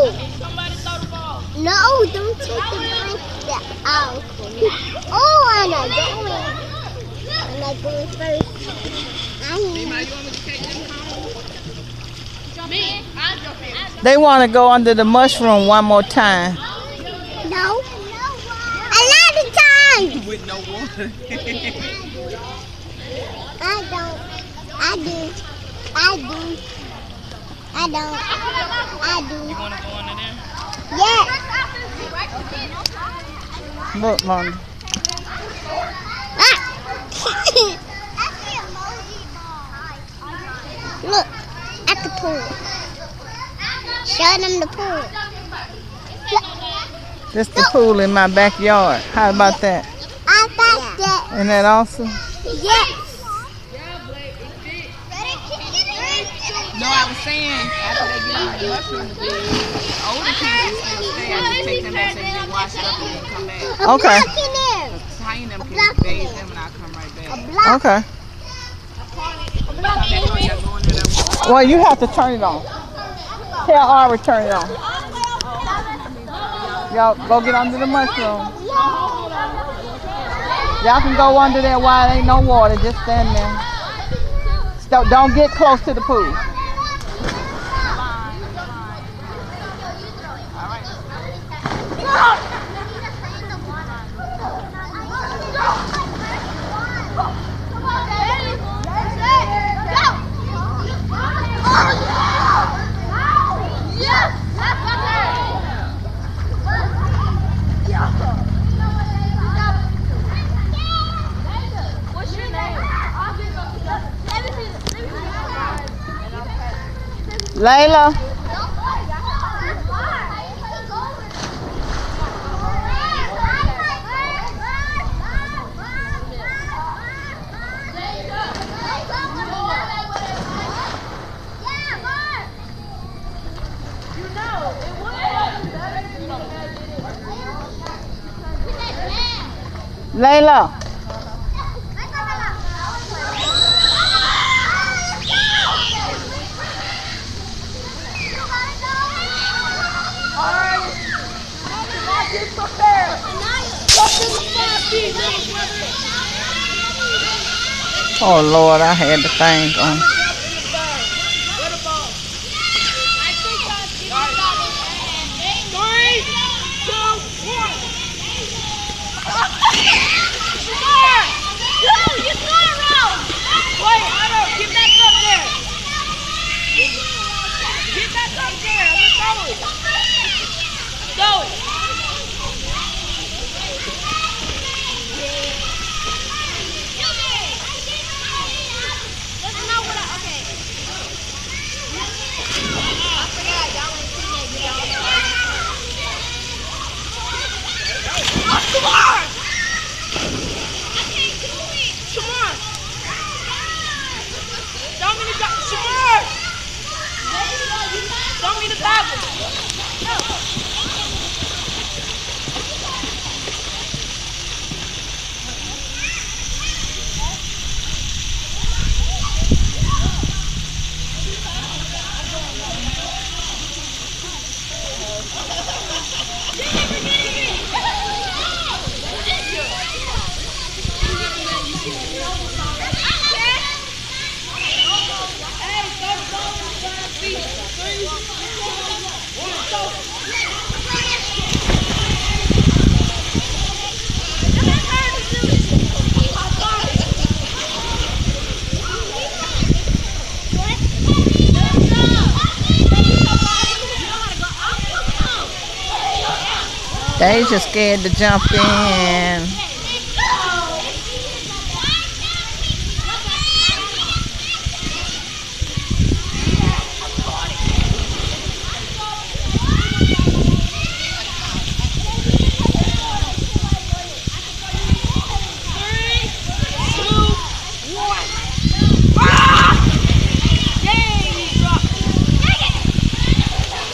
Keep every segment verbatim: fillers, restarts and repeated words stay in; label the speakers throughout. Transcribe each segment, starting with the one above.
Speaker 1: Somebody throw the ball.
Speaker 2: No, don't take the ball. The alcohol. Oh, I'm not going. I'm not going first. I
Speaker 1: Me, I jump in.
Speaker 3: They want to go under the mushroom one more time.
Speaker 2: No. A lot of times.
Speaker 4: With no water.
Speaker 2: I don't. I do. I do. I don't. I do.
Speaker 4: You want to go under there?
Speaker 2: Yes.
Speaker 3: Look, Mom.
Speaker 2: Ah. Look at the pool. Show them the pool.
Speaker 3: This the pool in my backyard. How about that?
Speaker 2: I got that.
Speaker 3: Isn't that awesome?
Speaker 2: Yes.
Speaker 4: No, I was saying after they get on the mushroom, the older people still stay. I just take them outside and get washed up and then come back.
Speaker 2: A
Speaker 3: Okay.
Speaker 2: block in there.
Speaker 4: Because Ty and them can
Speaker 2: block
Speaker 4: bathe
Speaker 2: in
Speaker 4: them and I'll come right
Speaker 2: A
Speaker 4: back.
Speaker 2: block.
Speaker 3: Okay.
Speaker 2: A block in
Speaker 4: Y'all
Speaker 2: there.
Speaker 4: go under there.
Speaker 3: Well, you have to turn it on. Tell Ari turn it on. Y'all go get under the mushroom. Y'all can go under there while there ain't no water. Just stand there. So don't get close to the pool.
Speaker 1: What's your name?
Speaker 3: Layla. Layla. Oh Lord, I had the thing on.
Speaker 1: Three, two, one. Wait, hold on. Get back up there. Get back up there. I'm gonna throw it. Throw it. Doesn't know what I, okay. I forgot. Y'all ain't seen that. Oh, come on! I can't do it. Come on. Show me the go- Shamar! Show me the goggles.
Speaker 3: They just scared to jump in.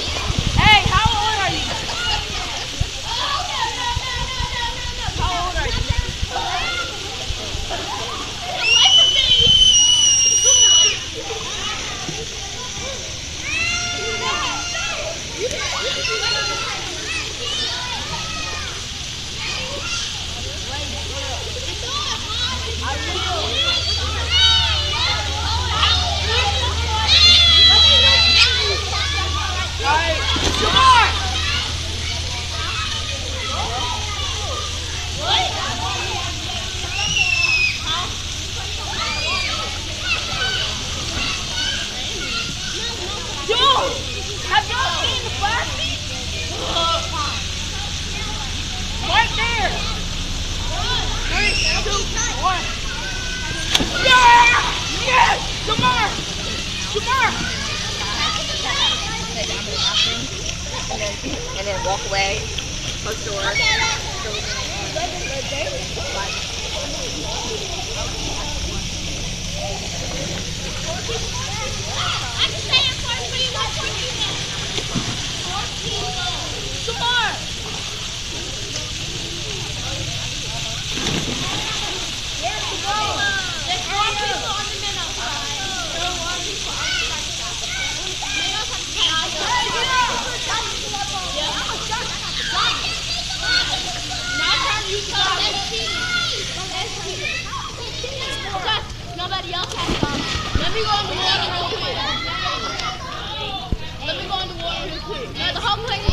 Speaker 1: Hey, how old are you? How old are you? Have y'all seen the plastic? Right there. Three, two, one. Yeah! Yes! Jamar! Jamar!
Speaker 4: And then walk away. Close the door.
Speaker 1: Jamar! There's four people on the men outside. There are one people on the nobody else has some. Let me go in the water real quick. Let me go in the water real quick. No, the whole place